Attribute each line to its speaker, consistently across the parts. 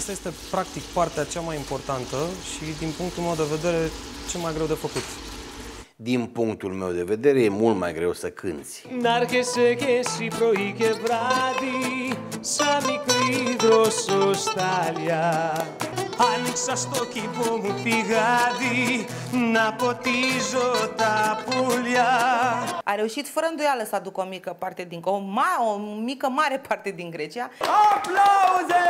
Speaker 1: Aceasta este practic partea cea mai importantă și din punctul meu de vedere cel mai greu de făcut.
Speaker 2: Din punctul meu de vedere e mult mai greu să cânți.
Speaker 3: N-άρχεσαι και εσύ πρωί και βράδυ σαν μικρή δροσοστάλια. Άνοιξα στο κήπο μου πηγάδι να ποτίζω τα πουλιά.
Speaker 4: A reușit fără îndoială să aducă o mică parte din o mică mare parte din Grecia.
Speaker 3: Aplauze!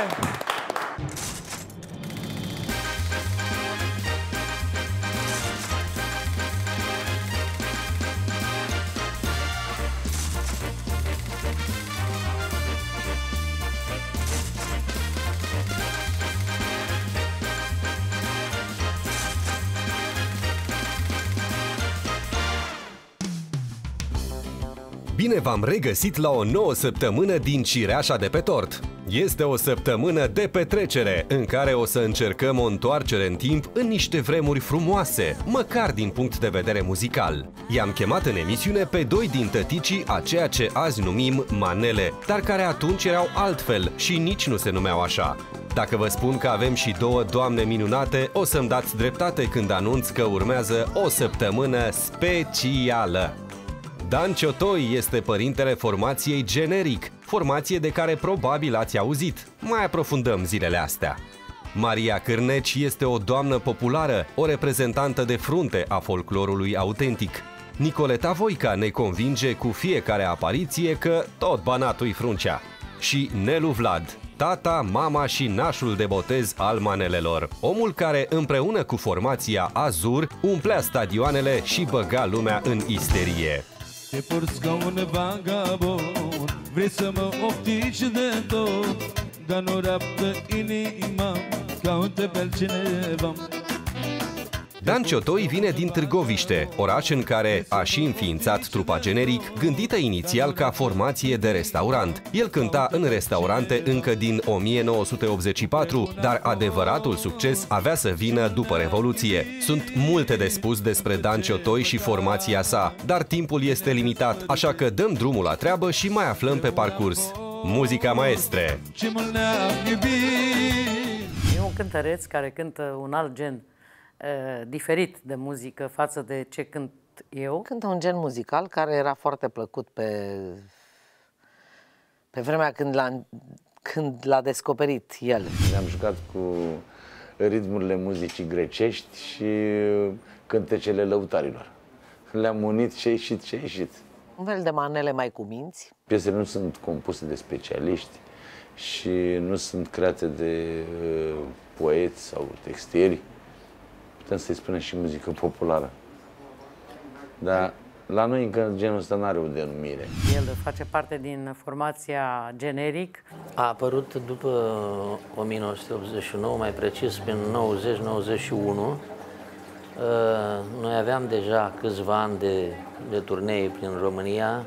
Speaker 5: Bine v-am regăsit la o nouă săptămână din Cireașa de pe tort. Este o săptămână de petrecere, în care o să încercăm o întoarcere în timp în niște vremuri frumoase, măcar din punct de vedere muzical. I-am chemat în emisiune pe doi din tăticii a ceea ce azi numim manele, dar care atunci erau altfel și nici nu se numeau așa. Dacă vă spun că avem și două doamne minunate, o să-mi dați dreptate când anunț că urmează o săptămână specială. Dan Ciotoi este părintele formației Generic, formație de care probabil ați auzit. Mai aprofundăm zilele astea. Maria Cârneci este o doamnă populară, o reprezentantă de frunte a folclorului autentic. Nicoleta Voica ne convinge cu fiecare apariție că tot Banatul-i fruncea. Și Nelu Vlad, tata, mama și nașul de botez al manelelor. Omul care, împreună cu formația Azur, umplea stadioanele și băga lumea în isterie.
Speaker 6: Te porți ca un vagabond, vrei să mă oftici de tot, dar nu raptă inima, caută pe altcineva.
Speaker 5: Dan Ciotoi vine din Târgoviște, oraș în care a și înființat trupa Generic, gândită inițial ca formație de restaurant. El cânta în restaurante încă din 1984, dar adevăratul succes avea să vină după Revoluție. Sunt multe de spus despre Dan Ciotoi și formația sa, dar timpul este limitat, așa că dăm drumul la treabă și mai aflăm pe parcurs. Muzica maestre!
Speaker 7: E un cântăreț care cântă un alt gen diferit de muzică față de ce cânt eu.
Speaker 8: Cântă un gen muzical care era foarte plăcut pe vremea când l-a descoperit el.
Speaker 2: Ne-am jucat cu ritmurile muzicii grecești și cântecele lăutarilor. Le-am unit și a ieșit ce a ieșit.
Speaker 8: Un fel de manele mai cu minți.
Speaker 2: Piesele nu sunt compuse de specialiști și nu sunt create de poeți sau textieri. Putem să-i spunem și muzică populară. Dar la noi încă genul ăsta n-are o denumire.
Speaker 7: El face parte din formația Generic.
Speaker 9: A apărut după 1989, mai precis prin 90-91. Noi aveam deja câțiva ani de turnee prin România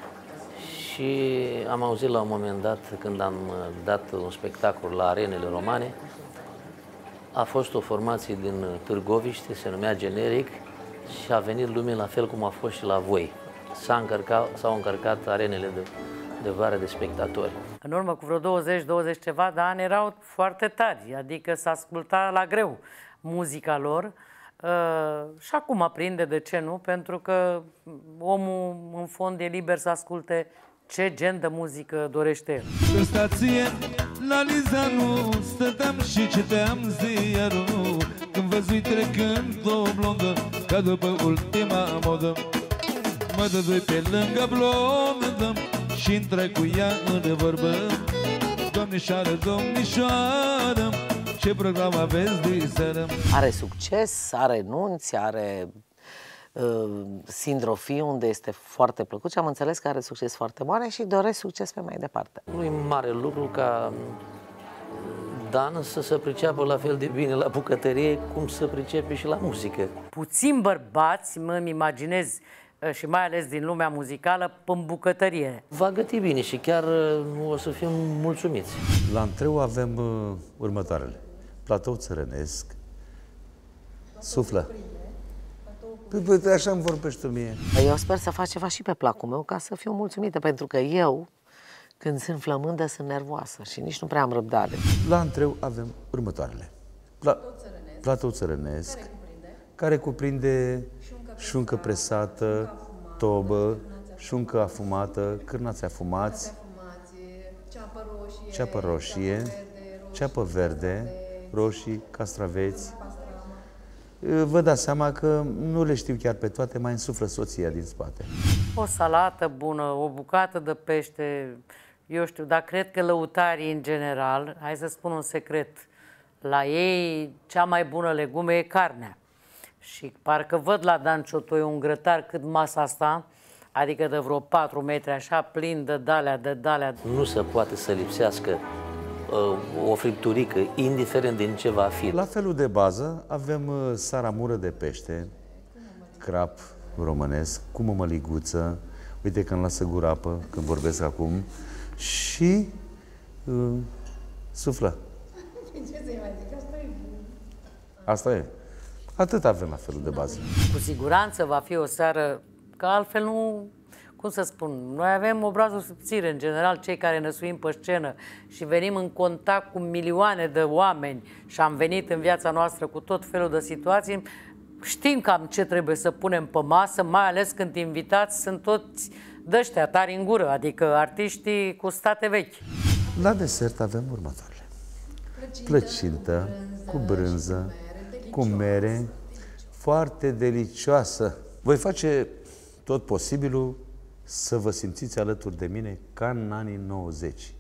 Speaker 9: și am auzit la un moment dat, când am dat un spectacol la Arenele Romane, a fost o formație din Târgoviște, se numea Generic și a venit lumea la fel cum a fost și la voi. S-au încărcat arenele de vară de spectatori.
Speaker 7: În urmă cu vreo 20 ceva de ani erau foarte tari, adică s-a ascultat la greu muzica lor. Și acum aprinde, de ce nu? Pentru că omul în fond e liber să asculte ce gen de muzică dorește el.
Speaker 6: Pe stație, la Lizanu, stăteam și citeam ziarul, când văzui trecând o blondă, ca după ultima modă. Mă dădui pe lângă blondă și intră cu ea în vorbă. Domnișoară, domnișoară, ce program aveți de seară?
Speaker 8: Are succes, are nunți, are Sindrofii, unde este foarte plăcut și am înțeles că are succes foarte mare și doresc succes pe mai departe.
Speaker 9: Nu e mare lucru ca Dan să se priceapă la fel de bine la bucătărie cum se pricepe și la muzică.
Speaker 7: Puțini bărbați, mă-mi imaginez, și mai ales din lumea muzicală, în bucătărie.
Speaker 9: Va găti bine și chiar o să fim mulțumiți.
Speaker 10: La antreu avem următoarele. Platou țărănesc, suflă. Păi, așa îmi vorbește mie.
Speaker 8: Eu sper să fac ceva și pe placul meu ca să fiu mulțumită, pentru că eu, Când sunt flămândă, sunt nervoasă și nici nu prea am răbdare.
Speaker 10: La antreu avem următoarele. Platou țărănesc, care cuprinde șuncă presată, tobă, șuncă afumată, cârnați afumați, ceapă roșie, ceapă verde, roșii, castraveți. Vă dați seama că nu le știu chiar pe toate, mai însuflă soția din spate.
Speaker 7: O salată bună, o bucată de pește, eu știu, dar cred că lăutarii în general, hai să spun un secret, la ei cea mai bună legume e carnea. Și parcă văd la Dan Ciotoi un grătar cât masa asta, adică de vreo 4 metri așa, plin de dalea.
Speaker 9: Nu se poate să lipsească o fripturică, indiferent din ce va fi.
Speaker 10: La felul de bază avem saramură de pește, crap românesc, cu mămăliguță, uite că îmi lasă gura apă când vorbesc acum, și suflă. Ce să-i mai zic? Asta e bun. Asta e. Atât avem la felul de bază.
Speaker 7: Cu siguranță va fi o seară, că altfel nu, cum să spun, noi avem obrazul subțire, în general, cei care năsuim pe scenă și venim în contact cu milioane de oameni și am venit în viața noastră cu tot felul de situații, știm cam ce trebuie să punem pe masă, mai ales când invitați sunt toți dăștia tari în gură, adică artiștii cu state vechi.
Speaker 10: La desert avem următoarele. Plăcintă cu brânză, cu mere, foarte delicioasă. Voi face tot posibilul să vă simțiți alături de mine ca în anii 90.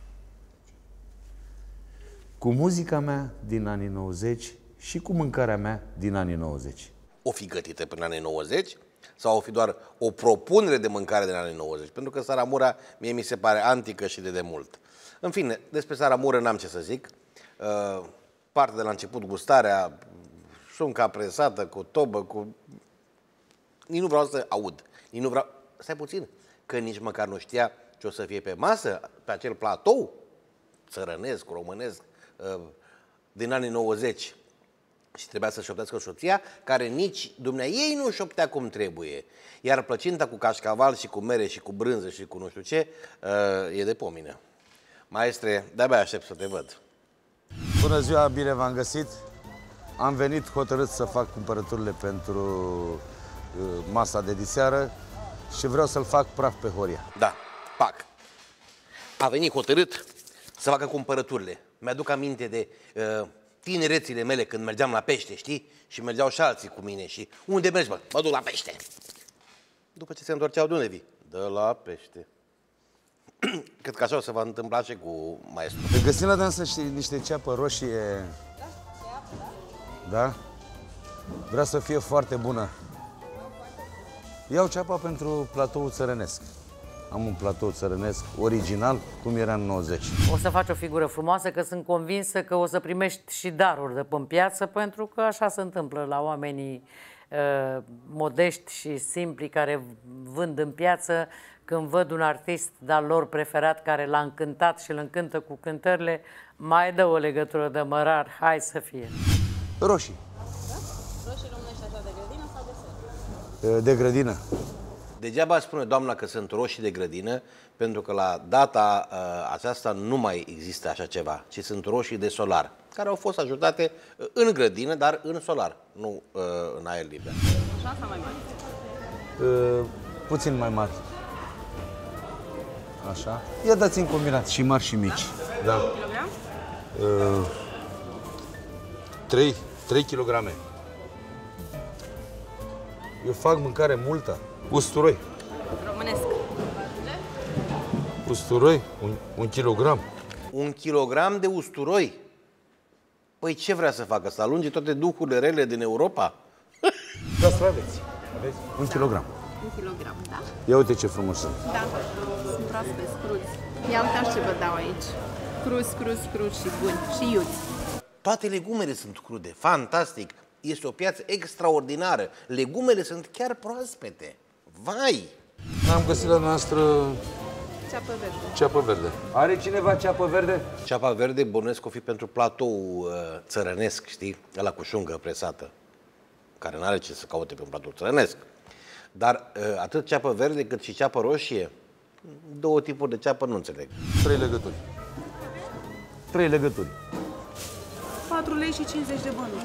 Speaker 10: Cu muzica mea din anii 90 și cu mâncarea mea din anii 90.
Speaker 11: O fi gătită până în anii 90 sau o fi doar o propunere de mâncare din anii 90? Pentru că saramura mie mi se pare antică și de demult. În fine, despre saramură n-am ce să zic. Parte de la început gustarea, șunca presată cu tobă, cu... Nici nu vreau să aud. Nici nu vreau... Stai puțin, că nici măcar nu știa ce o să fie pe masă, pe acel platou țărănesc, românesc, din anii 90. Și trebuia să șoptească soția, care nici dumneaei nu șoptea cum trebuie. Iar plăcinta cu cașcaval și cu mere și cu brânză și cu nu știu ce, e de pomină. Maestre, de-abia aștept să te văd.
Speaker 10: Bună ziua, bine v-am găsit. Am venit hotărât să fac cumpărăturile pentru masa de diseară și vreau să-l fac praf pe Horia.
Speaker 11: Da, pac. A venit hotărât să facă cumpărăturile. Mi-aduc aminte de tinerețile mele când mergeam la pește, știi? Și mergeau și alții cu mine și... Unde mergi, bă? Mă duc la pește. După ce se întorceau, de unde vii? De la pește. Cred că așa o să va întâmpla și cu maestru.
Speaker 10: Găsim la dânsă și niște ceapă roșie. Da? Vreau să fie foarte bună. Iau ceapa pentru platoul țărănesc. Am un platou țărănesc original, cum era în 90.
Speaker 7: O să faci o figură frumoasă, că sunt convinsă că o să primești și daruri de pe piață, pentru că așa se întâmplă la oamenii modești și simpli care vând în piață. Când văd un artist de-al lor preferat care l-a încântat și îl încântă cu cântările, mai dă o legătură de mărar, hai să fie.
Speaker 10: Roșii.
Speaker 12: Da? Roșii românești așa de grădină sau de săr?
Speaker 10: De grădină.
Speaker 11: Degeaba spune doamna că sunt roșii de grădină, pentru că la data aceasta nu mai există așa ceva, ci sunt roșii de solar, care au fost ajutate în grădină, dar în solar, nu în aer liber.
Speaker 12: Așa sau mai mari?
Speaker 10: Puțin mai mari. Așa. Ia dați în combinat, și mari și mici. Da.
Speaker 12: Kilogram?
Speaker 10: 3 kg. Eu fac mâncare multă. Usturoi.
Speaker 12: Românesc.
Speaker 10: Usturoi, 1 kilogram.
Speaker 11: 1 kilogram de usturoi? Păi ce vrea să facă? Să alunge toate duhurile rele din Europa?
Speaker 10: Castraveți. Aveți? 1 kilogram.
Speaker 12: 1 kilogram, da?
Speaker 10: Ia uite ce frumos sunt.
Speaker 12: Da, sunt proaspeți, cruzi. Ia uitați ce vă dau aici. Cruzi și buni. Și iuți.
Speaker 11: Toate legumele sunt crude, fantastic. Este o piață extraordinară. Legumele sunt chiar proaspete. Vai!
Speaker 10: Am găsit la noastră
Speaker 12: ceapă verde.
Speaker 10: Ceapă verde. Are cineva ceapă verde?
Speaker 11: Ceapa verde bănuiesc o fi pentru platou țărănesc, știi? Ăla cu șungă presată, care n-are ce să caute pe un platou țărănesc. Dar atât ceapă verde cât și ceapă roșie, Două tipuri de ceapă nu înțeleg.
Speaker 10: 3 legături. 3 legături.
Speaker 4: 4 lei și 50 de bani.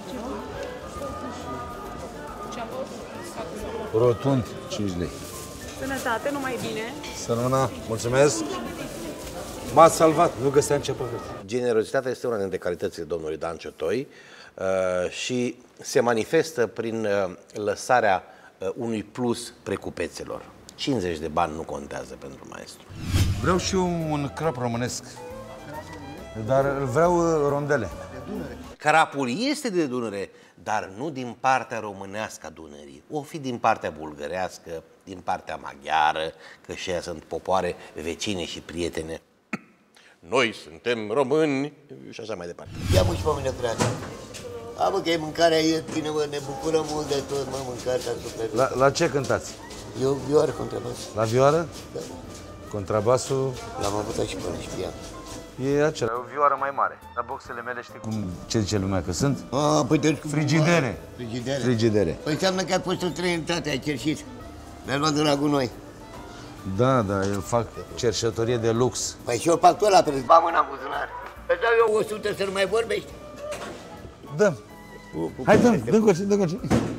Speaker 10: Rotund, 5 lei.
Speaker 4: Sănătate, numai bine.
Speaker 10: Sănăna, mulțumesc. M-ați salvat, nu găseam ce păcăt.
Speaker 11: Generozitatea este una dintre calitățile domnului Dan Ciotoi și se manifestă prin lăsarea unui plus precupețelor. 50 de bani nu contează pentru maestru.
Speaker 10: Vreau și eu un crap românesc, dar vreau rondele.
Speaker 11: Crapul este de Dunăre, dar nu din partea românească a Dunării. O fi din partea bulgărească, din partea maghiară, că și aia sunt popoare vecine și prietene. Noi suntem români și așa mai departe.
Speaker 13: Ia mă și pe mine, frate. Mă, că e mâncarea ieftină, mă, ne bucurăm mult de tot, mă, mâncarea super.
Speaker 10: La ce cântați?
Speaker 13: Eu vioară, contrabas.
Speaker 10: La vioară?
Speaker 13: Da.
Speaker 10: Contrabasul?
Speaker 13: L-am avut și până știam.
Speaker 10: E acela. E o vioară mai mare. La boxele mele știi cum ce zice lumea că sunt?
Speaker 13: Păi deci
Speaker 10: frigidere. Frigidere.
Speaker 13: Păi înseamnă că ai fost o străinătate, ai cerșit. Mi-ai luat de la gunoi.
Speaker 10: Da, eu fac cerșătorie de lux.
Speaker 13: Păi și eu fac tot la preț. Ba mâna în buzunar. Îți dau eu 100 să nu mai vorbești?
Speaker 10: Dăm. Hai, dăm coace.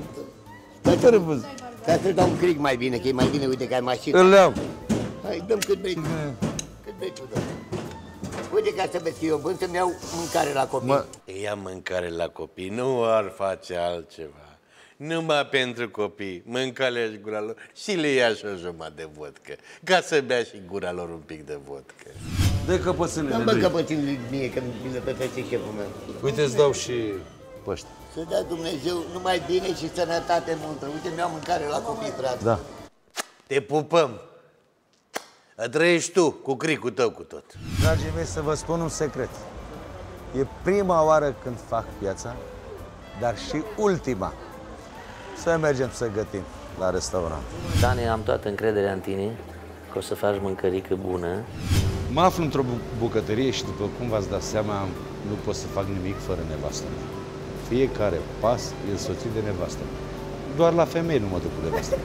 Speaker 13: Stai să dau un cric mai bine, că e mai bine, uite că ai mașină.
Speaker 10: Îl iau.
Speaker 13: Hai, dăm cât vrei. Cât vrei tu, dă. Uite ca să vezi că eu bun să-mi iau mâncare la copii.
Speaker 11: Ia mâncare la copii, nu ar face altceva. Numai pentru copii, mâncale-și gura lor și le ia și o jumătate de vodcă, ca să bea și gura lor un pic de vodcă.
Speaker 10: Dă căpățânile.
Speaker 13: Dă-mi căpățânile mie, că mi le petrece șeful meu.
Speaker 10: Uite, îți dau și păști.
Speaker 13: Să dea Dumnezeu numai bine și sănătate multă. Uite, mi-au mâncare la copii, frate.
Speaker 10: Da.
Speaker 11: Te pupăm. Trăiești tu cu cricul tău cu tot.
Speaker 10: Dragii mei, să vă spun un secret. E prima oară când fac piața, dar și ultima. Să mergem să gătim la restaurant.
Speaker 9: Dani, am toată încrederea în tine că o să faci mâncărică bună.
Speaker 10: Mă aflu într-o bucătărie și, după cum v-ați dat seama, nu pot să fac nimic fără nevastă mea. Fiecare pas e însoțit de nevastă mea. Doar la femei nu mă duc cu nevastă.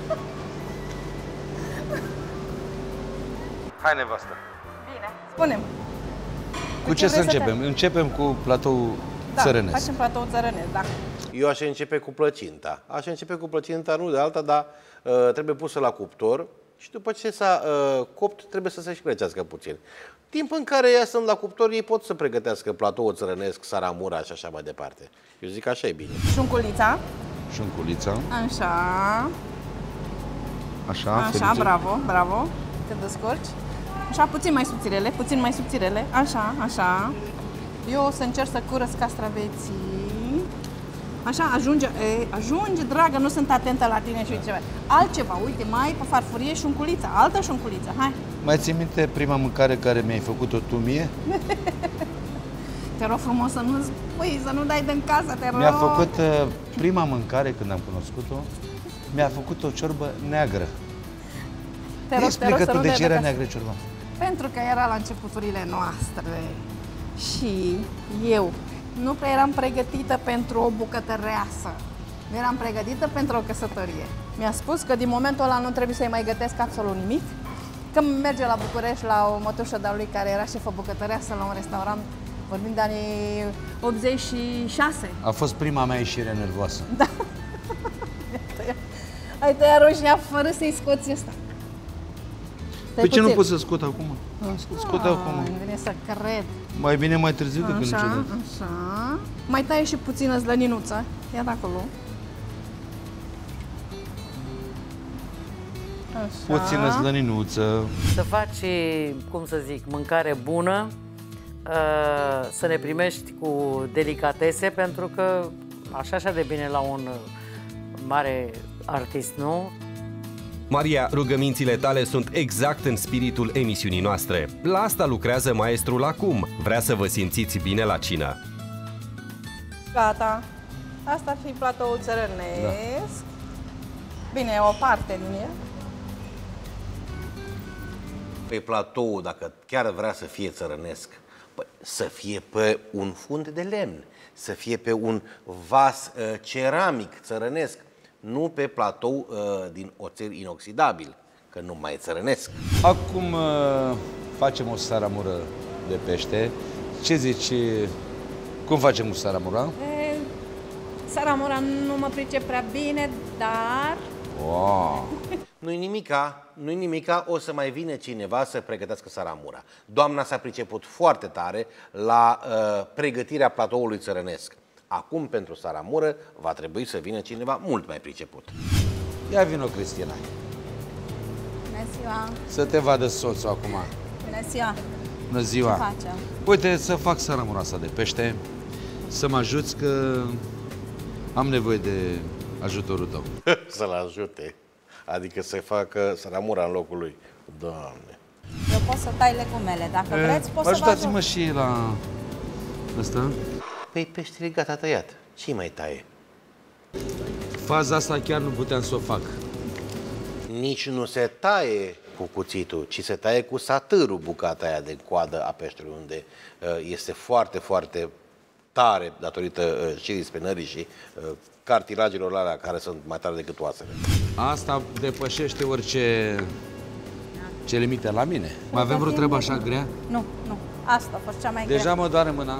Speaker 10: Hai, nevastă.
Speaker 12: Bine, spune-mi.
Speaker 10: Cu ce să începem? Începem cu platou țărănesc.
Speaker 12: Da, facem platou țărănesc, da.
Speaker 11: Eu aș începe cu plăcinta. Aș începe cu plăcinta, nu de alta, dar trebuie pusă la cuptor și după ce s-a copt, trebuie să se și răcească puțin. Timp în care ea sunt la cuptor, ei pot să pregătească platou țărănesc, saramura și așa mai departe. Eu zic așa e bine.
Speaker 12: Șunculița.
Speaker 10: Șunculița.
Speaker 12: Așa.
Speaker 10: Așa,
Speaker 12: Așa,
Speaker 10: ferice.
Speaker 12: bravo. Te descurci. Așa, puțin mai subțirele. Așa. Eu o să încerc să curăț castraveții. Așa, ajunge, dragă, nu sunt atentă la tine și uite ceva. Altceva, uite, mai pe farfurie șunculița, altă șunculiță, hai.
Speaker 10: Mai ții minte prima mâncare care mi-ai făcut-o tu mie?
Speaker 12: Te rog frumos să nu spui, să nu dai din casă, te rog.
Speaker 10: Mi-a făcut prima mâncare când am cunoscut-o, mi-a făcut o ciorbă neagră. Explică tu de ce era neagră ciorba.
Speaker 12: Pentru că era la începuturile noastre și eu nu prea eram pregătită pentru o bucătăreasă. Nu eram pregătită pentru o căsătorie. Mi-a spus că din momentul ăla nu trebuie să-i mai gătesc absolut nimic. Că merge la București la o mătușă de-a lui care era șefă bucătăreasă la un restaurant, vorbind de anii 86.
Speaker 10: A fost prima mea ieșire nervoasă.
Speaker 12: Da. Ai tăiat roșia fără să-i scoți ăsta.
Speaker 10: Pe ce nu pot să scot acum? Scot acum.
Speaker 12: Nu vine să cred.
Speaker 10: Mai bine mai târziu decât niciodată.
Speaker 12: Așa. Mai taie și puțină zlăninuță. Ia de acolo. Așa.
Speaker 10: Puțină zlăninuță.
Speaker 7: Să faci, cum să zic, mâncare bună, să ne primești cu delicatese, pentru că așa de bine la un mare artist, nu?
Speaker 5: Maria, rugămințile tale sunt exact în spiritul emisiunii noastre. La asta lucrează maestrul acum. Vrea să vă simțiți bine la cină.
Speaker 12: Gata. Asta ar fi platoul țărănesc. Da. Bine, o parte din el.
Speaker 11: Pe platou, dacă chiar vrea să fie țărănesc, să fie pe un fund de lemn, să fie pe un vas ceramic țărănesc, nu pe platou din oțel inoxidabil, că nu mai țărănesc.
Speaker 10: Acum facem o saramură de pește. Ce zici? Cum facem cu saramura?
Speaker 12: Saramura nu mă pricep prea bine, dar...
Speaker 10: Wow.
Speaker 11: Nu-i nimica, o să mai vină cineva să pregătească saramura. Doamna s-a priceput foarte tare la pregătirea platoului țărănesc. Acum, pentru saramură, va trebui să vină cineva mult mai priceput.
Speaker 10: Ia vino, Cristina.
Speaker 12: Bună ziua!
Speaker 10: Să te vadă soțul acum.
Speaker 12: Bună ziua!
Speaker 10: Bună ziua!
Speaker 12: Ce facem?
Speaker 10: Uite, să fac saramura asta de pește, să mă ajuți că am nevoie de ajutorul tău.
Speaker 11: Să-l ajute. Adică să facă saramura în locul lui. Doamne!
Speaker 12: Eu pot să tai legumele. Dacă vreți, pot să vă ajut.
Speaker 10: Ajutați-mă și la ăsta.
Speaker 11: Păi peștele gata tăiat. Ce mai taie?
Speaker 10: Faza asta chiar nu puteam să o fac.
Speaker 11: Nici nu se taie cu cuțitul, ci se taie cu satârul bucata aia de coadă a peștelui, unde este foarte, foarte tare datorită șirii spinării și cartilagelor alea care sunt mai tare decât oasele.
Speaker 10: Asta depășește orice limite la mine. Mai avem vreo treabă așa grea?
Speaker 12: Nu. Asta a fost cea mai grea.
Speaker 10: Deja mă doare mâna.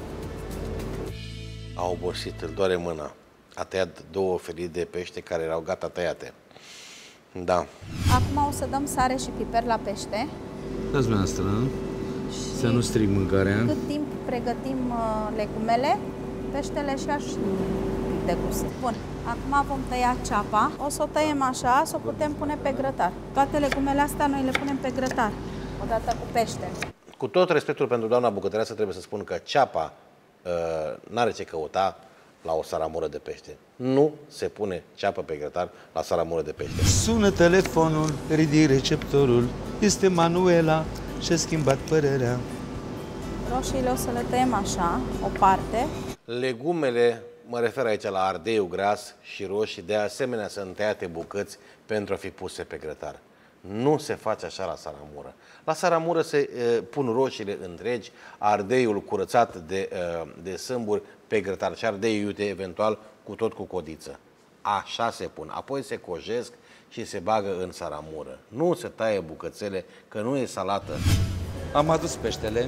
Speaker 11: A obosit, îl doare mâna. A tăiat 2 felii de pește care erau gata tăiate. Da.
Speaker 12: Acum o să dăm sare și piper la pește.
Speaker 10: Dați dumneavoastră, să nu stric mâncarea.
Speaker 12: Cât timp pregătim legumele, peștele și așa de gust. Bun, acum vom tăia ceapa. O să o tăiem așa, să o putem pune pe grătar. Toate legumele astea noi le punem pe grătar, odată cu pește.
Speaker 11: Cu tot respectul pentru doamna bucătăreasă, trebuie să spun că ceapa n-are ce căuta la o saramură de pește. Nu se pune ceapă pe grătar la saramură de pește.
Speaker 10: Sună telefonul, ridic receptorul. Este Manuela și-a schimbat părerea.
Speaker 12: Roșiile o să le tăiem așa, o parte.
Speaker 11: Legumele, mă refer aici la ardeiul gras și roșii, de asemenea sunt tăiate bucăți pentru a fi puse pe grătar. Nu se face așa la saramură. La saramură se pun roșiile întregi, ardeiul curățat de sâmburi pe grătar și ardeiul iute eventual cu codiță. Așa se pun. Apoi se cojesc și se bagă în saramură. Nu se taie bucățele, că nu e salată.
Speaker 10: Am adus peștele.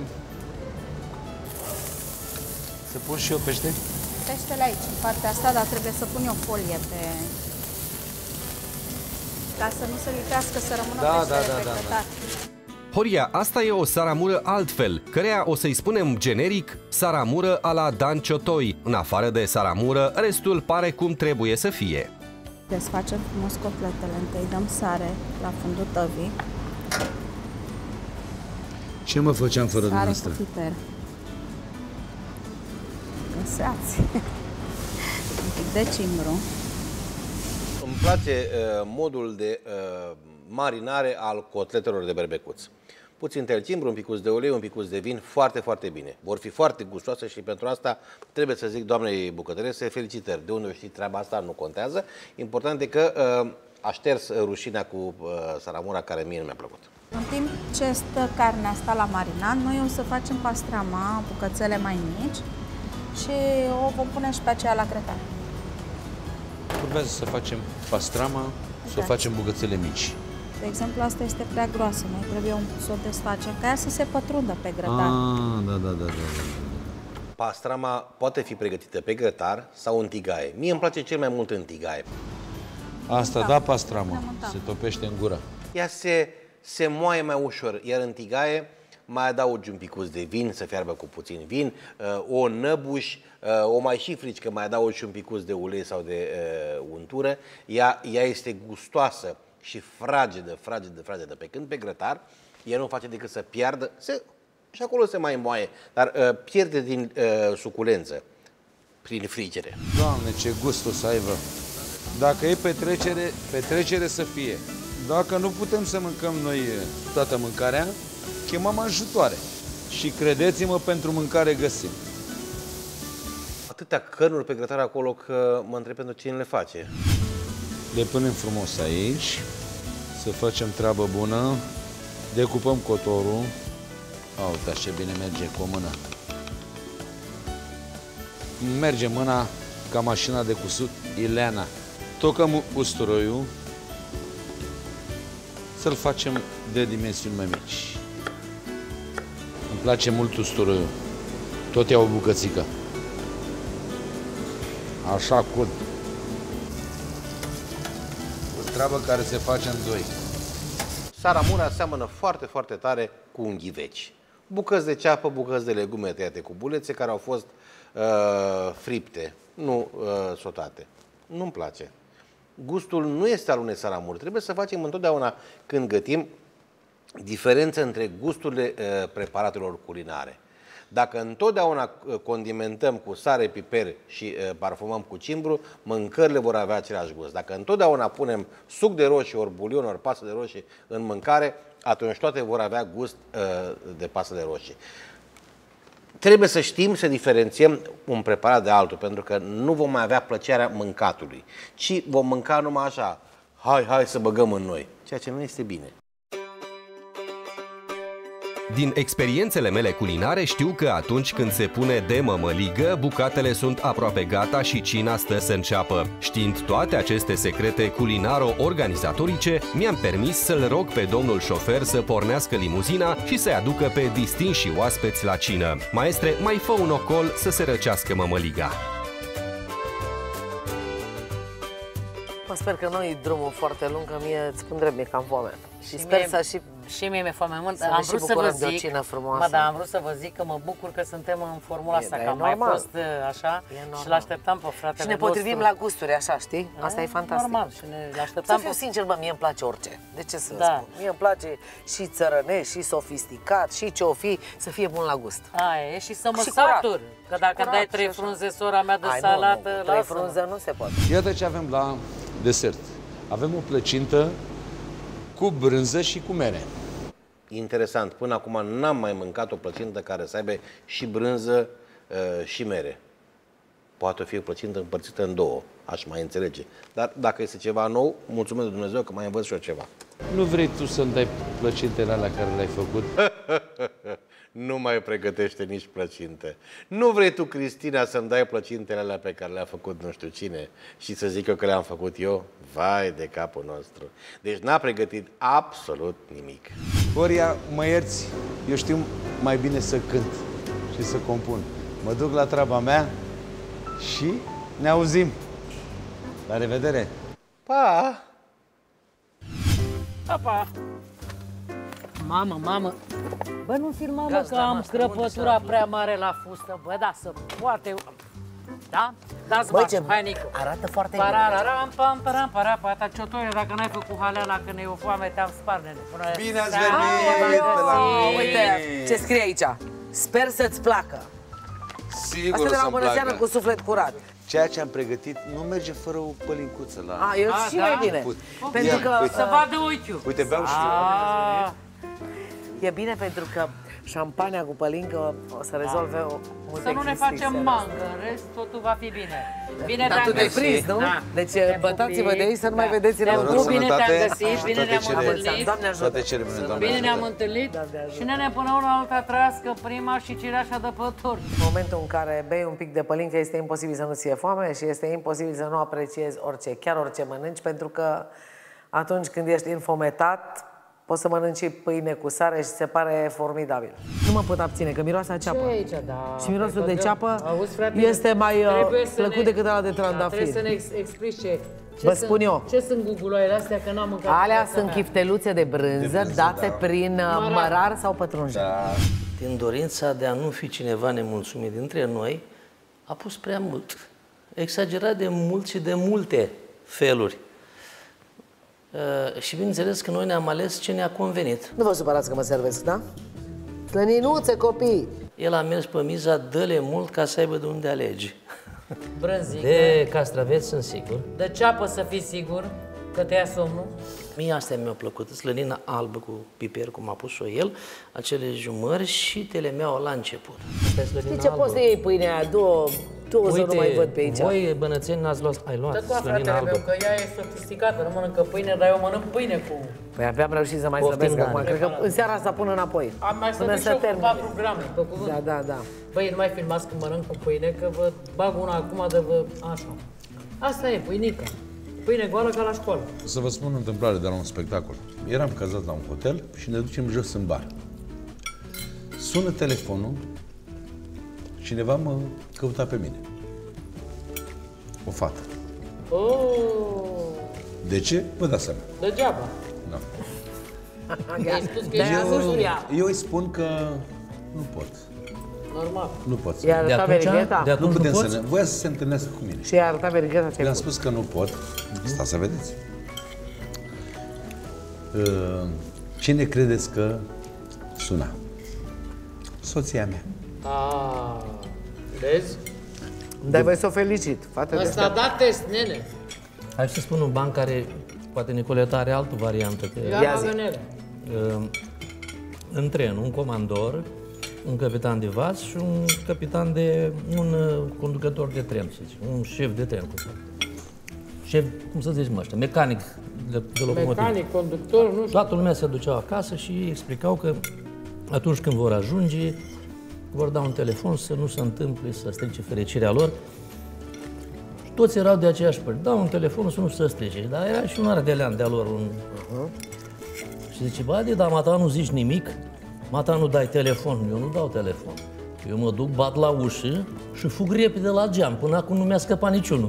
Speaker 10: Să pun și eu pește?
Speaker 12: Peștele aici, în partea asta, dar trebuie să pun eu folie pe... ca să nu se lipească, să rămână peștele pe grătar.
Speaker 5: Horia, asta e o saramură altfel, căreia o să-i spunem generic saramură a la Dan Ciotoi. În afară de saramură, restul pare cum trebuie să fie.
Speaker 12: Desfacem frumos cotletele, întâi dăm sare la fundul tăvii.
Speaker 10: Ce mă făceam fără dumneavoastră?
Speaker 12: Sare cu piper. Găseați. Un pic de cimbru.
Speaker 11: Îmi place modul de marinare al cotletelor de berbecuț. Puțin tel cimbru, un picuț de ulei, un picuț de vin, foarte, foarte bine. Vor fi foarte gustoase și pentru asta trebuie să zic doamnei bucătărese felicitări. De unde știi treaba asta nu contează. Important e că a șters rușinea cu saramura care mie nu mi-a plăcut.
Speaker 12: În timp ce stă carnea asta la marinat, noi o să facem pastrama, bucățele mai mici și o vom pune și pe aceea la grătar.
Speaker 10: Urmează să facem pastrama, să o facem bucățele mici.
Speaker 12: De exemplu, asta este prea groasă, noi trebuie să o desfacem, ca ea să se pătrundă pe grătar.
Speaker 10: Da.
Speaker 11: Pastrama poate fi pregătită pe grătar sau în tigaie. Mie îmi place cel mai mult în tigaie.
Speaker 10: Asta, da, pastrama, se topește în gură.
Speaker 11: Ea se moaie mai ușor, iar în tigaie mai adaugi un picuț de vin, să fiarbă cu puțin vin, o năbuș, o mai și frici, că mai adaugi și un picuț de ulei sau de untură. Ea este gustoasă și fragedă. Pe când pe grătar, ea nu face decât să piardă, și acolo se mai moaie, dar pierde din suculență prin frigere.
Speaker 10: Doamne, ce gust o să aibă! Dacă e petrecere să fie. Dacă nu putem să mâncăm noi toată mâncarea, chemăm ajutoare. Și credeți-mă, pentru mâncare găsim.
Speaker 11: Atâtea cărnuri pe grătar acolo că mă întreb pentru cine le face.
Speaker 10: Le punem frumos aici, să facem treabă bună, decupăm cotorul. Uite ce bine merge cu o mână. Merge mâna ca mașina de cusut Ileana. Tocăm usturoiul, să-l facem de dimensiuni mai mici. Îmi place mult usturoiul. Tot iau o bucățică. Așa cu o treabă care se face în doi.
Speaker 11: Saramura seamănă foarte, foarte tare cu un ghiveci. Bucăți de ceapă, bucăți de legume tăiate cu bulețe care au fost fripte, nu sotate. Nu-mi place. Gustul nu este al unei saramuri. Trebuie să facem întotdeauna, când gătim, diferență între gusturile preparatelor culinare. Dacă întotdeauna condimentăm cu sare, piper și parfumăm cu cimbru, mâncările vor avea același gust. Dacă întotdeauna punem suc de roșii, ori bulion, ori pastă de roșii în mâncare, atunci toate vor avea gust de pastă de roșii. Trebuie să știm să diferențiem un preparat de altul, pentru că nu vom mai avea plăcerea mâncatului, ci vom mânca numai așa, hai să băgăm în noi, ceea ce nu este bine.
Speaker 5: Din experiențele mele culinare știu că atunci când se pune de mămăligă, bucatele sunt aproape gata și cina stă să înceapă. Știind toate aceste secrete culinaro-organizatorice, mi-am permis să-l rog pe domnul șofer să pornească limuzina și să-i aducă pe distinși oaspeți la cină. Maestre, mai fă un ocol să se răcească mămăliga.
Speaker 8: Mă sper că nu e drumul foarte lung, că mie îți spun drept, mi-e cam foame. Și sper să și...
Speaker 7: Și mie mi-e foame mult.
Speaker 8: Am vrut să vă zic,
Speaker 7: am vrut să vă zic că mă bucur că suntem în formula asta, că am mai fost așa și l-așteptam pe fratele nostru.
Speaker 8: Și ne potrivim la gusturi, așa, știi? Asta e fantastic.
Speaker 7: Normal, și ne așteptam.
Speaker 8: Să fiu sincer, bă, mie îmi place orice. De ce să spun? Mie îmi place și țărănești, și sofisticat, și ce-o fi, să fie bun la gust.
Speaker 7: Aia e, și să mă satur. Că dacă dai 3 frunze, sora mea de salată, lasă-mă.
Speaker 8: 3 frunze nu se poate.
Speaker 10: Iată ce avem la desert. Avem o plăcintă cu brânză și cu mere.
Speaker 11: Interesant, până acum n-am mai mâncat o plăcintă care să aibă și brânză și mere. Poate fi o plăcintă împărțită în două, aș mai înțelege. Dar dacă este ceva nou, mulțumesc Dumnezeu că mai învăț și eu ceva.
Speaker 10: Nu vrei tu să-mi dai plăcintele alea care le-ai făcut?
Speaker 11: Nu mai pregătește nici plăcinte. Nu vrei tu, Cristina, să-mi dai plăcintele alea pe care le-a făcut nu știu cine și să zic eu că le-am făcut eu? Vai de capul nostru. Deci n-a pregătit absolut nimic.
Speaker 10: Horia, mă ierți, eu știu mai bine să cânt și să compun. Mă duc la treaba mea și ne auzim. La revedere!
Speaker 11: Pa!
Speaker 7: Pa, pa! Mamă! Bă, nu filma, mă, că am crăpătura prea mare la fustă. Bă, da, să poate... Da? Dați marș, hai, Nicu.
Speaker 8: Arată foarte bine.
Speaker 7: Parara, ciotore, dacă n-ai făcut haleala când e o foame, te-am spart, nene.
Speaker 10: Bine ați venit pe la noi!
Speaker 8: Uite, ce scrie aici. Sper să-ți placă.
Speaker 10: Sigur
Speaker 8: asta
Speaker 10: să-mi placă.
Speaker 8: Asta de la cu suflet curat.
Speaker 10: Ceea ce am pregătit nu merge fără o pălincuță la...
Speaker 8: Eu și mai bine. Pentru că...
Speaker 7: Să vadă ochiul.
Speaker 10: Uite, beau și eu.
Speaker 8: E bine pentru că șampania cu pălincă o să rezolve o multe.
Speaker 7: Să nu ne facem mangă, în rest totul va fi bine. Bine
Speaker 8: te-am găsit, prins, nu? Da. Deci bătați-vă de aici să nu mai vedeți înăuntru.
Speaker 7: Bine te-am găsit, bine ne-am întâlnit.
Speaker 8: Doamne ajută.
Speaker 7: Bine ne-am întâlnit și nene până una alta trăiască prima și cireașa de pe tort.
Speaker 8: În momentul în care bei un pic de pălincă este imposibil să nu ți fie foame și este imposibil să nu apreciezi orice, chiar orice mănânci, pentru că atunci când ești înfometat, poți să mănânci și pâine cu sare și se pare formidabil. Nu mă pot abține, că miroase a ceapă.
Speaker 7: Ce aici, da?
Speaker 8: Și mirosul de ceapă
Speaker 7: auzi, frate,
Speaker 8: este mai plăcut decât ăla de trandafir.
Speaker 7: Trebuie să ne explici
Speaker 8: Vă spun eu.
Speaker 7: Ce sunt guguloaiele astea, că n-am mâncat.
Speaker 8: Alea sunt chifteluțe de brânză date prin mărar sau pătrunjel.
Speaker 9: Din dorința de a nu fi cineva nemulțumit dintre noi, a pus prea mult. Exagerat de mult și de multe feluri. Și bineînțeles că noi ne-am ales ce ne-a convenit.
Speaker 8: Nu vă supărați că mă servesc, da? Slăninuțe, copii!
Speaker 9: El a mers pe miza, dă-le mult ca să aibă de unde alege.
Speaker 7: Brânzică.
Speaker 9: De castraveți sunt sigur.
Speaker 7: De ceapă să fii sigur că te ia somnul.
Speaker 9: Mie astea mi-au plăcut. Slănina albă cu piper, cum a pus-o el, acele jumări și telemeaua la început.
Speaker 8: Știi ce poți să iei pâinea aia? Două să nu mai văd pe aici.
Speaker 9: Voi, bănățeni, n-ați luat, ai luat slănina albă.
Speaker 7: Că ea e sofisticată, nu mănâncă pâine, dar eu mănânc pâine cu...
Speaker 8: Păi abia am reușit să mai slăbesc acum. Cred că în seara asta pun înapoi.
Speaker 7: Am mai slăbit și eu cu 4 grame, pe cuvânt.
Speaker 8: Da.
Speaker 7: Băi, nu mai filmați când mănânc cu pâine, că vă bag una acum de vă... Așa. Asta e, pâinica. Pâine goală ca la școală.
Speaker 10: Să vă spun o întâmplare de la un spectacol. Eram cazat la un hotel și ne ducem jos în bar. Sună telefonul, cineva mă căuta pe mine. O fată.
Speaker 7: Oh,
Speaker 10: De ce? Vă dați seama.
Speaker 7: degeaba.
Speaker 10: Da.
Speaker 7: I-ai spus că e
Speaker 10: Eu îi spun că nu pot.
Speaker 7: normal.
Speaker 10: Nu pot.
Speaker 8: I-a arătat verigheta?
Speaker 10: Nu putem să ne... Voia să se întâlnească cu mine.
Speaker 8: Și i-a arătat verigheta ce ai
Speaker 10: Le-am
Speaker 8: făcut?
Speaker 10: spus că nu pot. Stați să vedeți. Cine credeți că suna? Soția mea.
Speaker 7: Vezi?
Speaker 8: Dar voi să o felicit. Fată de
Speaker 7: Ăsta a dat test, nene.
Speaker 9: Hai să spun un ban care poate Nicoleta are altă variantă. Că,
Speaker 7: Ia nene.
Speaker 9: în tren, un comandor, un capitan de vas și un capitan de... un conducător de tren, să zic, un șef de tren. Șef, cum să zici, ăștia, mecanic de locomotiv.
Speaker 7: Mecanic, conductor, nu știu.
Speaker 9: Toată lumea se ducea acasă și ei explicau că atunci când vor ajunge, vor da un telefon să nu se întâmple, să strice fericirea lor. Și toți erau de aceeași părere. Dau un telefon să nu se strice. Dar era și un ardelean de-a lor. Și zice, bă, dar mata nu zici nimic, mata nu dai telefon. Eu nu dau telefon. Eu mă duc, bat la ușă și fug repede la geam. Până acum nu mi-a scăpat niciunul.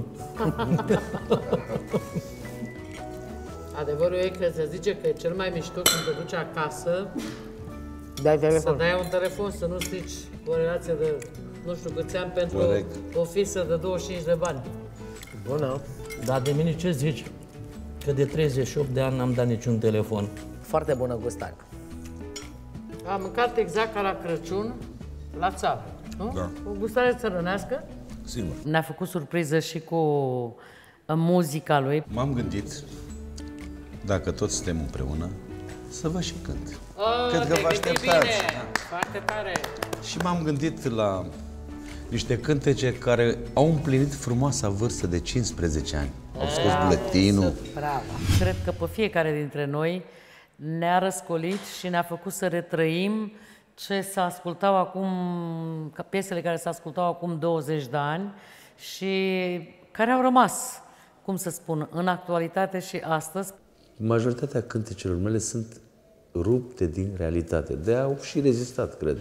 Speaker 7: Adevărul e că se zice că e cel mai mișto când te duci acasă
Speaker 8: Dai telefon.
Speaker 7: să dai un telefon, să nu strici o relație de nu știu câți ani pentru
Speaker 10: Corect.
Speaker 7: o fisă de 25 de bani.
Speaker 8: Bună.
Speaker 9: Dar de mine ce zici? Că de 38 de ani n-am dat niciun telefon.
Speaker 8: Foarte bună gustare.
Speaker 7: Am mâncat exact ca la Crăciun, la țară, nu?
Speaker 10: Da.
Speaker 7: O gustare țărănească.
Speaker 10: Sigur.
Speaker 7: Ne-a făcut surpriză și cu muzica lui.
Speaker 10: M-am gândit, dacă toți suntem împreună, să vă și cânt. Cred că vă așteptați.
Speaker 7: Foarte tare.
Speaker 10: Și m-am gândit la niște cântece care au împlinit frumoasa vârstă de 15 ani. Au scos buletinul.
Speaker 8: Bravo.
Speaker 7: Cred că pe fiecare dintre noi ne-a răscolit și ne-a făcut să retrăim ce se ascultau acum, piesele care se ascultau acum 20 de ani și care au rămas, cum să spun, în actualitate și astăzi.
Speaker 10: Majoritatea cântecelor mele sunt rupte din realitate. De-aia au și rezistat, cred.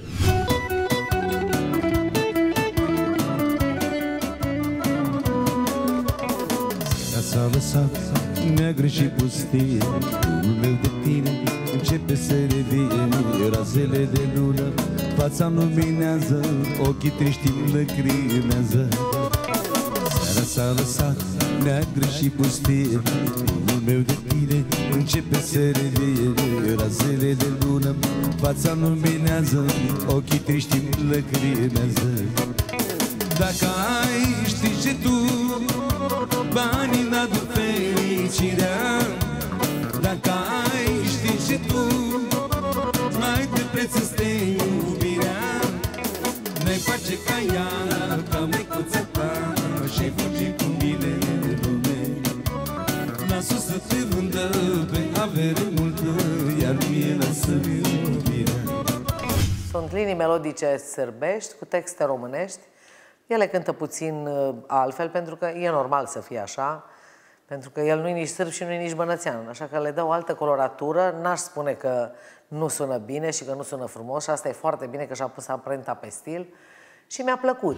Speaker 6: S-a lăsat neagră și pustie, drumul meu de tine începe să revie. Razele de lună, fața luminează, ochii triști lăcrimează. Seara s-a lăsat neagră și pustie, drumul meu de tine începe să revie. Razele de lună, fața luminează, ochii triști lăcrimează. Dacă ai ști și tu, banii n-aduc fericirea. Dacă ai ști și tu, mai de preț este iubirea. Ne face ca ea, ca măicuța ta, și fugi cu mine în lume. Lasă să te vândă pe avere multă, iar mie lasă-mi iubirea.
Speaker 8: Sunt linii melodice sârbești cu texte românești. Ele cântă puțin altfel, pentru că e normal să fie așa, pentru că el nu e nici sârb și nu e nici bănățean, așa că le dă o altă coloratură. N-aș spune că nu sună bine și că nu sună frumos și asta e foarte bine că și-a pus amprenta pe stil și mi-a plăcut.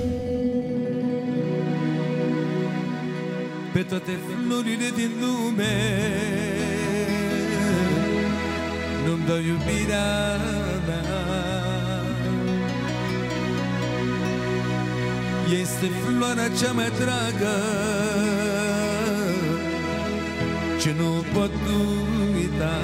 Speaker 6: Pe toate florile din lume nu-mi dau iubirea mea. Este floarea cea mai dragă ce nu pot uita.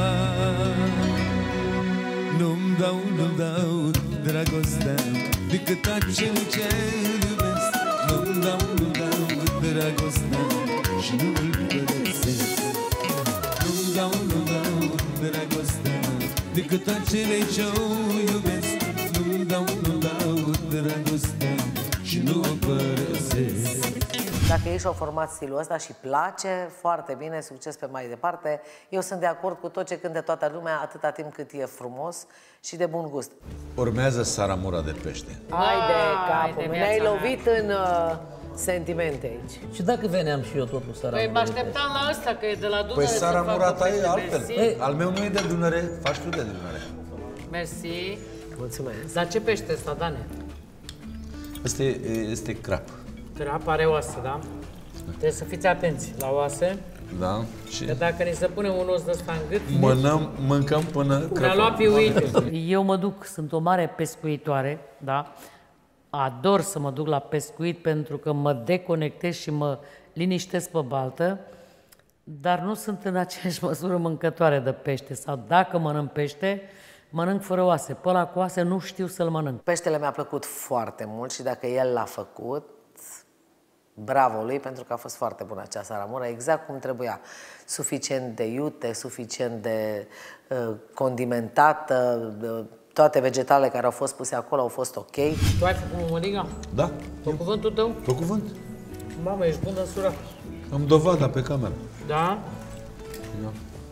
Speaker 6: Nu-mi dau dragostea decât acel ce iubesc. Nu-mi dau dragostea și nu-l părăsesc. Nu-mi dau dragostea decât acele ce-o iubesc. Nu-mi dau dragostea și nu o părăsesc.
Speaker 8: Dacă ei și-au format stilul ăsta și place, foarte bine, succes pe mai departe. Eu sunt de acord cu tot ce cânte toată lumea, atâta timp cât e frumos și de bun gust.
Speaker 10: Urmează saramura de pește.
Speaker 8: Hai de capul, ne-ai lovit în sentimente aici.
Speaker 9: Și dacă veneam și eu totul Sara
Speaker 7: Păi
Speaker 9: Mura?
Speaker 7: mă așteptam la ăsta, că e de la Dunăre.
Speaker 10: Păi
Speaker 7: să
Speaker 10: Sara
Speaker 7: facă
Speaker 10: Mura ta
Speaker 7: pește.
Speaker 10: e altfel.
Speaker 7: Mersi.
Speaker 10: Al meu nu e de Dunăre, faci tu de Dunăre.
Speaker 7: Mersi.
Speaker 8: Mulțumesc.
Speaker 7: Dar ce pește ăsta, Dane?
Speaker 10: Asta este crap.
Speaker 7: Crap are oase, da? Trebuie să fiți atenți la oase.
Speaker 10: Da? Și
Speaker 7: Că dacă ni se pune un os de ăsta în gât...
Speaker 10: mâncăm până
Speaker 7: Ne-a luat piuite. Eu mă duc, sunt o mare pescuitoare, da? Ador să mă duc la pescuit pentru că mă deconectez și mă liniștesc pe baltă, dar nu sunt în aceeași măsură mâncătoare de pește. Sau dacă mănânc pește, mănânc fără oase. Pe ăla cu oase nu știu să-l mănânc.
Speaker 8: Peștele mi-a plăcut foarte mult și dacă el l-a făcut, bravo lui, pentru că a fost foarte bună acea saramură, exact cum trebuia. Suficient de iute, suficient de condimentată, toate vegetalele care au fost puse acolo au fost ok.
Speaker 7: Tu ai făcut mămăliga?
Speaker 10: Da.
Speaker 7: Pe cuvântul tău?
Speaker 10: Pe cuvânt.
Speaker 7: Mamă, ești bun de surat.
Speaker 10: Am dovada pe cameră.
Speaker 7: Da?
Speaker 10: Da.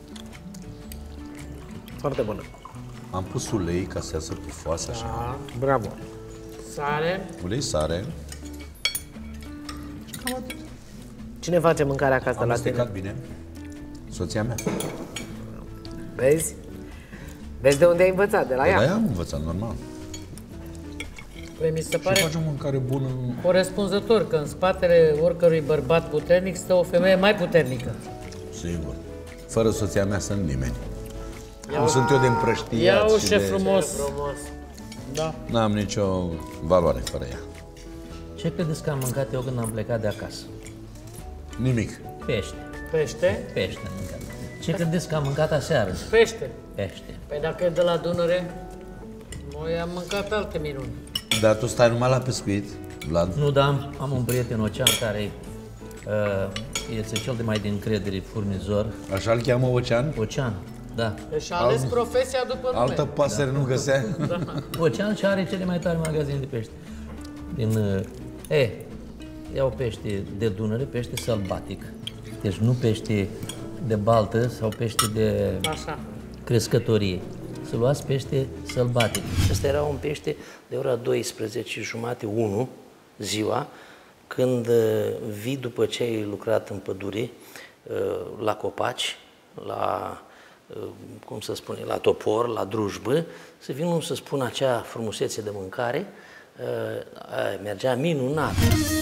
Speaker 8: Foarte bună.
Speaker 10: Am pus ulei ca să iasă pufoasă așa.
Speaker 7: Da.
Speaker 8: Bravo.
Speaker 7: Sare.
Speaker 10: Ulei, sare.
Speaker 8: Cine face mâncarea acasă
Speaker 10: Am
Speaker 8: la tine?
Speaker 10: amestecat bine. Soția mea.
Speaker 8: Vezi? Vezi de unde ai învățat? De la
Speaker 10: De
Speaker 8: ea?
Speaker 10: la ea am învățat, normal.
Speaker 7: Păi mi se
Speaker 10: Și
Speaker 7: pare
Speaker 10: facem mâncare bună.
Speaker 7: corespunzător că în spatele oricărui bărbat puternic stă o femeie mai puternică.
Speaker 10: Sigur. Fără soția mea sunt nimeni. Nu sunt eu de împrăștiat
Speaker 7: Ia-o
Speaker 10: și
Speaker 7: ce
Speaker 10: de...
Speaker 7: frumos. Da.
Speaker 10: N-am nicio valoare fără ea.
Speaker 9: Ce credeți că am mâncat eu când am plecat de acasă?
Speaker 10: Nimic.
Speaker 9: Pește.
Speaker 7: Pește?
Speaker 9: Pește am mâncat. Ce credeți că am mâncat aseară?
Speaker 7: Pește.
Speaker 9: Pește.
Speaker 7: Păi dacă e de la Dunăre, noi am mâncat alte minuni.
Speaker 10: Dar tu stai numai la pescuit, Vlad?
Speaker 9: Nu, dar am un prieten Ocean care este cel de mai de încredere furnizor.
Speaker 10: Așa îl cheamă Ocean?
Speaker 9: Ocean, da.
Speaker 7: Deci a ales profesia după nume.
Speaker 10: Altă pasăre nu găsea?
Speaker 7: Da.
Speaker 9: Ocean și are cele mai tare magazine de pește. Iau pește de Dunăre, pește sălbatic. Deci nu pește de baltă sau pește de crescătorie. Să luați pește sălbatic. Ăsta era un pește de ora 12 jumate, 1 ziua, când vii după ce ai lucrat în pădure, la copaci, la, cum să spune, la topor, la drujbă, să vină să spună acea frumusețe de mâncare, mergea minunat.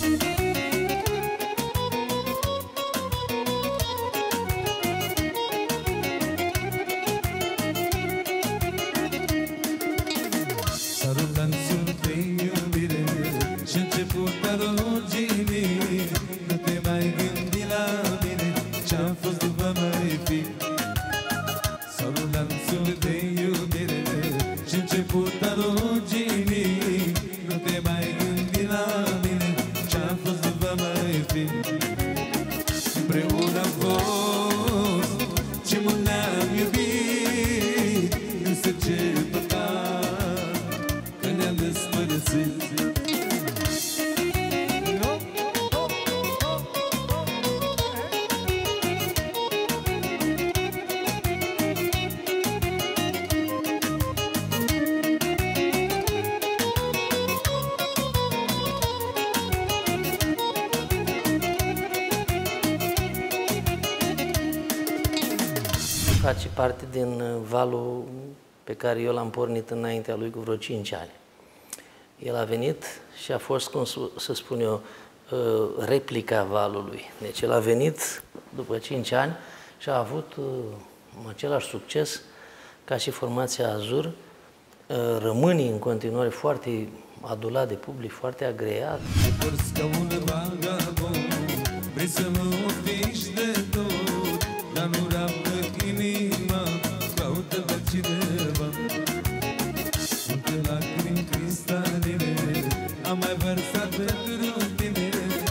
Speaker 9: Face parte din valul pe care eu l-am pornit înaintea lui cu vreo 5 ani. El a venit și a fost, cum să spun eu, replica valului. Deci el a venit după 5 ani și a avut același succes ca și formația Azur. Rămâne în continuare foarte adulat de public, foarte agreat.
Speaker 6: Am mai vărsat pentru tine,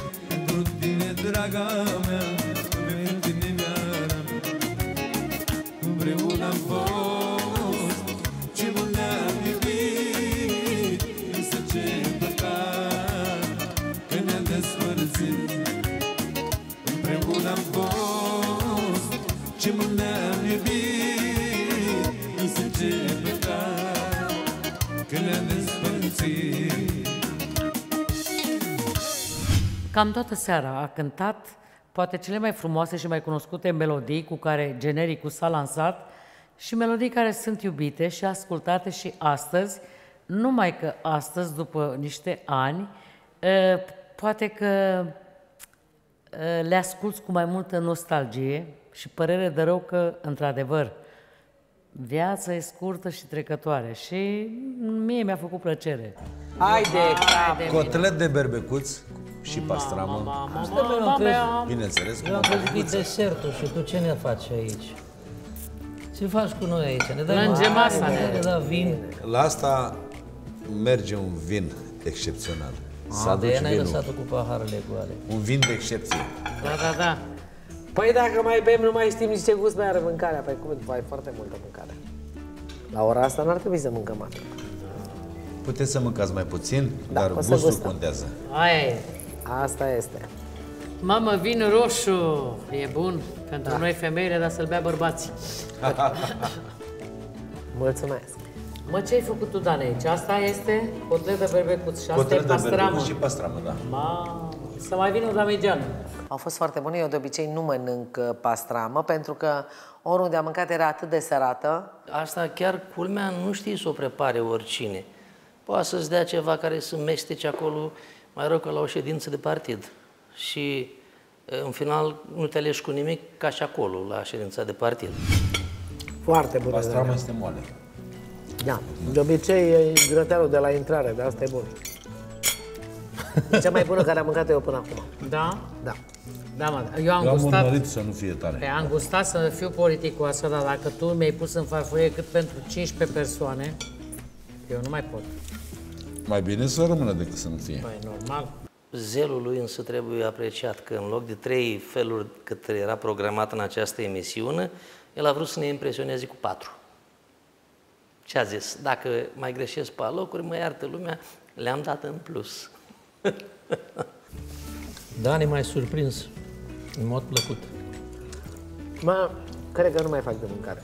Speaker 6: draga mea, pentru tine mi-aram. Împreună am fost, ce mult ne-am iubit, însă ce păcat că ne-am despărțit. Împreună am fost, ce mult ne-am iubit, însă ce păcat că ne-am despărțit.
Speaker 7: cam toată seara a cântat poate cele mai frumoase și mai cunoscute melodii cu care genericul s-a lansat și melodii care sunt iubite și ascultate și astăzi, numai că astăzi, după niște ani, poate că le asculți cu mai multă nostalgie și părere de rău că, într-adevăr, viața e scurtă și trecătoare și mie mi-a făcut plăcere.
Speaker 8: Haide,
Speaker 10: Cotlet de berbecuț și pastramă. Bineînțeles,
Speaker 9: Eu am crezut că e desertul și tu ce ne faci aici? Ce faci cu noi aici? Ne dai
Speaker 7: Plânge masa,
Speaker 9: ne dai vin?
Speaker 10: La asta merge un vin excepțional.
Speaker 9: De aia n-ai lăsat-o cu paharele goale.
Speaker 10: Un vin de excepție.
Speaker 7: Da.
Speaker 8: Păi dacă mai bem, nu mai știm nici ce gust mai are mâncarea. Păi cum, ai foarte multă mâncare. La ora asta n-ar trebui să mâncăm atât.
Speaker 10: Puteți să mâncați mai puțin, dar
Speaker 8: o să
Speaker 10: gustul
Speaker 8: gustăm.
Speaker 10: contează.
Speaker 7: Aia e.
Speaker 8: Asta este.
Speaker 7: Mamă, vin roșu. E bun pentru noi femeile, dar să-l bea bărbații.
Speaker 8: Mulțumesc.
Speaker 7: Mă, ce ai făcut tu, Dan, aici? Asta este cotlet de berbecuț și asta
Speaker 10: Cotlet
Speaker 7: e
Speaker 10: de
Speaker 7: pastramă.
Speaker 10: berbecuț și pastramă, da.
Speaker 7: Mamă, să mai vină la Median.
Speaker 8: Au fost foarte bune. Eu de obicei nu mănânc pastramă pentru că oriunde am mâncat era atât de sărată.
Speaker 9: Asta chiar, culmea, nu știi să o prepare oricine. Poate să-ți dea ceva care să mestece acolo, mai rău ca la o ședință de partid. Și, în final, nu te alegi cu nimic ca și acolo, la ședința de partid.
Speaker 8: Foarte bună.
Speaker 10: Pastramă este moale.
Speaker 8: Da. De obicei e grătarul de la intrare, dar asta e bun. E cea mai bună care am mâncat eu până acum.
Speaker 7: Da?
Speaker 8: Da.
Speaker 7: Da, mă, eu am
Speaker 10: Eu am
Speaker 7: gustat...
Speaker 10: urmărit să nu fie tare.
Speaker 7: Pe am gustat să fiu politicoasă, dar dacă tu mi-ai pus în farfurie cât pentru 15 persoane, eu nu mai pot.
Speaker 10: Mai bine să rămână decât să nu fie.
Speaker 7: Păi, normal.
Speaker 9: Zelul lui însă trebuie apreciat, că în loc de 3 feluri cât era programat în această emisiune, el a vrut să ne impresioneze cu 4. Ce a zis? Dacă mai greșesc pe alocuri, mă iartă lumea, le-am dat în plus. Da, ne-ai mai surprins, în mod plăcut.
Speaker 8: Mă, cred că nu mai fac de mâncare.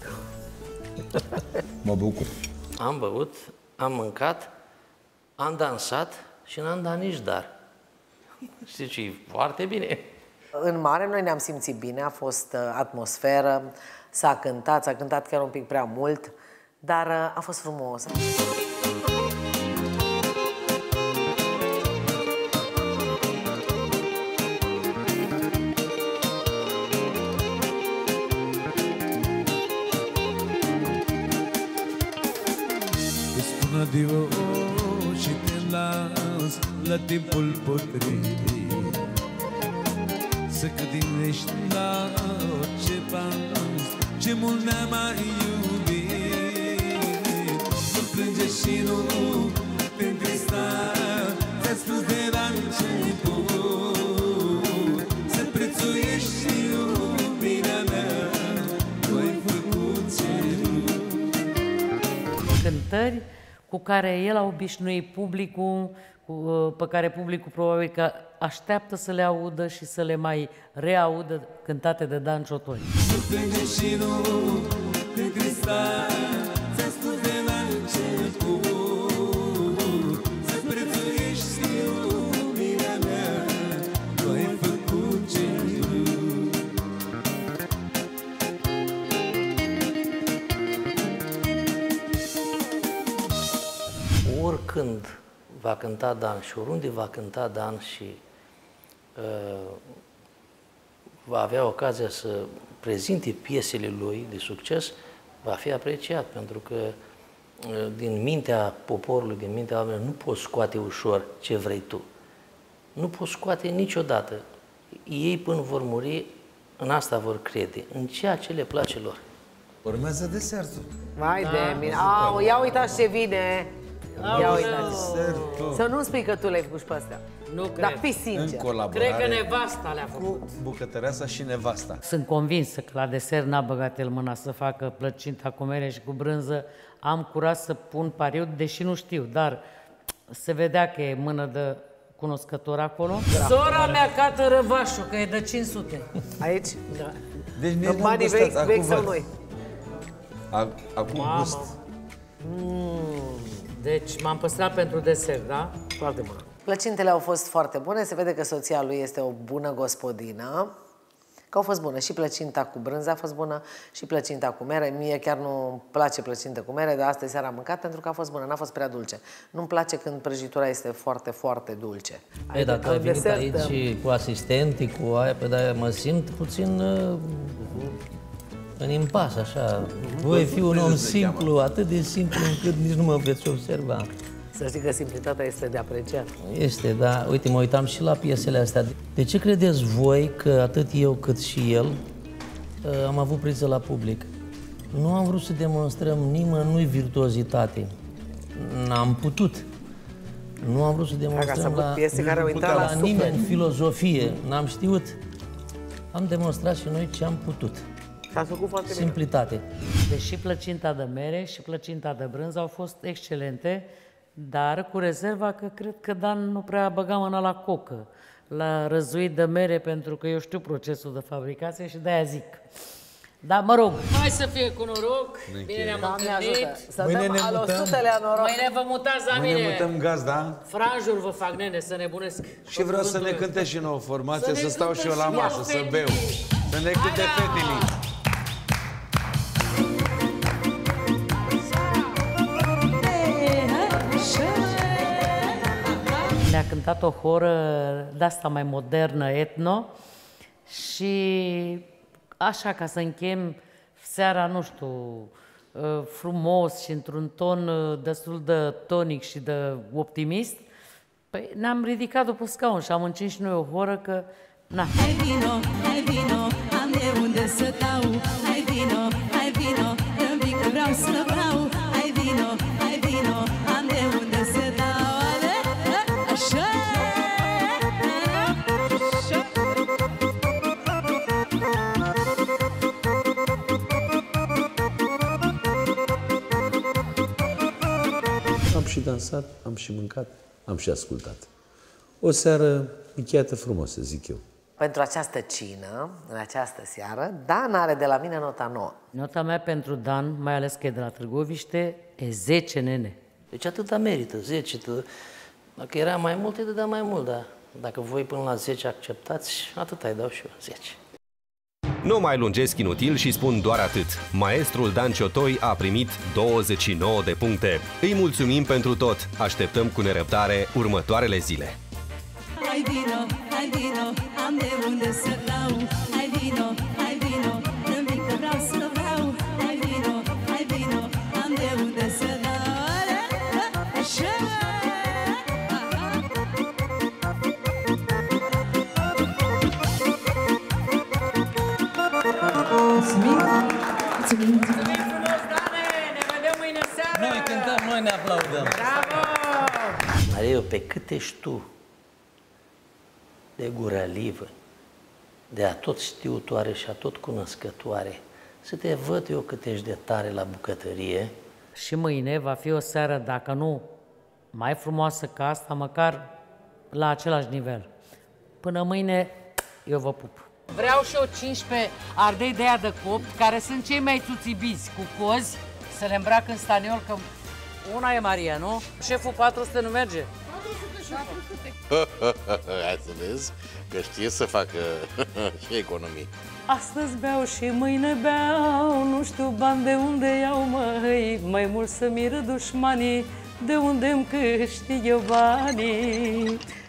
Speaker 10: Mă bucur.
Speaker 9: Am băut, am mâncat, am dansat și n-am dat nici dar. Știi ce, e foarte bine.
Speaker 8: În mare noi ne-am simțit bine, a fost atmosferă, s-a cântat chiar un pic prea mult, dar a fost frumos.
Speaker 6: Îți spun adio și te las la timpul potrivit, să gândești la orice pas, ce mult ne-am mai iubit. Nu plânge și nu te întrista, ți-a spus de la început, să prețuiești iubirea mea, tu ai făcut cerul.
Speaker 7: Cântări cu care el a obișnuit publicul, pe care publicul probabil că așteaptă să le audă și să le mai reaudă cântate de Dan Ciotoi.
Speaker 6: Nu plânge și nu te întrista, ți-a spus de la început, să prețuiești iubirea mea, tu ai făcut cerul.
Speaker 9: Oricând va cânta Dan și oriunde va cânta Dan și va avea ocazia să prezinte piesele lui de succes, va fi apreciat, pentru că din mintea poporului, din mintea oamenilor, nu poți scoate ușor ce vrei tu. Nu poți scoate niciodată. Ei, până vor muri, în asta vor crede, în ceea ce le place lor.
Speaker 10: Urmează desertul.
Speaker 8: Vai de mine. Au, ia uitați ce vine. Ia uitați. Să nu spui că tu le-ai făcut și pe astea.
Speaker 7: Nu cred.
Speaker 8: Dar fii sincer.
Speaker 10: În colaborare
Speaker 7: Cred că nevasta le-a făcut.
Speaker 10: cu bucătăreasa și nevasta.
Speaker 7: Sunt convinsă că la desert n-a băgat el mâna să facă plăcinta cu mere și cu brânză. Am curaj să pun pariu, deși nu știu, dar se vedea că e mână de cunoscător acolo. Sora mea cată răvașul, că e de 500.
Speaker 8: Aici?
Speaker 7: Da.
Speaker 10: Deci nici
Speaker 8: În banii vechi sau noi?
Speaker 10: Acum
Speaker 7: Mamă.
Speaker 10: gust.
Speaker 7: Deci m-am păstrat pentru desert, da?
Speaker 8: Foarte bună. Plăcintele au fost foarte bune, se vede că soția lui este o bună gospodină, că au fost bune. Și plăcinta cu brânză a fost bună și plăcinta cu mere. Mie chiar nu place plăcintă cu mere, dar astăzi seara am mâncat pentru că a fost bună, n-a fost prea dulce. Nu-mi place când prăjitura este foarte, foarte dulce.
Speaker 9: Păi dacă ai venit aici cu asistentii, cu aia, pe de-aia mă simt puțin în impas, așa. Voi fi un om simplu, atât de simplu încât nici nu mă veți observa.
Speaker 8: Să știi că simplitatea este de apreciat.
Speaker 9: Este, da. Uite, mă uitam și la piesele astea. De ce credeți voi că atât eu cât și el am avut priză la public? Nu am vrut să demonstrăm nimănui virtuozitate. N-am putut. Nu am vrut să demonstrăm la nimeni filozofie. N-am știut. Am demonstrat și noi ce am putut.
Speaker 8: S-a făcut foarte bine.
Speaker 7: Simplitate. Deci și plăcinta de mere și plăcinta de brânză au fost excelente, dar cu rezerva că cred că Dan nu prea băga mâna la cocă, la răzuit de mere, pentru că eu știu procesul de fabricație și de-aia zic. Dar mă rog, hai să fie cu noroc, bine ne-am întâlnit.
Speaker 8: Mâine ne mutăm.
Speaker 7: Mâine vă mutați la mine.
Speaker 10: Mâine mutăm gazda.
Speaker 7: Franjuri vă fac, nene, să nebunesc.
Speaker 10: Și vreau să ne cânte și nouă formație, să stau și eu la masă, să beau. Să ne cânte fetele.
Speaker 7: Ne-a cântat o horă de-asta mai modernă, etno, și așa, ca să închem seara, nu știu, frumos și într-un ton destul de tonic și de optimist, păi ne-am ridicat după scaun și am încins și noi o horă că... Na.
Speaker 14: Hai vino, am de unde să dau. Hai vino, îmi pic că vreau să vreau. Hai vino, am de unde să dau. Așa!
Speaker 10: Am și dansat, am și mâncat, am și ascultat. O seară încheiată frumos, să zic eu.
Speaker 8: Pentru această cină, în această seară, Dan are de la mine nota 9.
Speaker 7: Nota mea pentru Dan, mai ales că e de la Târgoviște, e 10, nene.
Speaker 9: Deci atâta merită, 10. Dacă era mai mult, îi dădea mai mult, dar dacă voi până la 10 acceptați, atâta îi dau și eu, 10.
Speaker 5: Nu mai lungesc inutil și spun doar atât. Maestrul Dan Ciotoi a primit 29 de puncte. Îi mulțumim pentru tot. Așteptăm cu nerăbdare următoarele zile.
Speaker 14: Hai vino, am de unde să dau. Hai vino, îmi pic că vreau să vreau. Hai vino, am de unde să dau. Așa!
Speaker 7: Mulțumim frumos, Dane! Ne vedem mâine seară!
Speaker 9: Noi cântăm, noi ne aplaudăm!
Speaker 7: Bravo!
Speaker 9: Mariu, pe cât ești tu de gurălivă, de atot știutoare și atot cunoscătoare, să te văd eu cât ești de tare la bucătărie.
Speaker 7: Și mâine va fi o seară, dacă nu mai frumoasă ca asta, măcar la același nivel. Până mâine, eu vă pup. Vreau și eu 15 ardei de aia de copt, care sunt cei mai țuțibiți, cu cozi, să le îmbrac în staniol, că una e Maria, nu? Șeful 400 nu merge?
Speaker 11: 400. Hai să vezi că știe să facă și economii.
Speaker 7: Astăzi beau și mâine beau, nu știu bani de unde iau, măi, mai mult să miră dușmanii, de unde îmi câștig eu banii.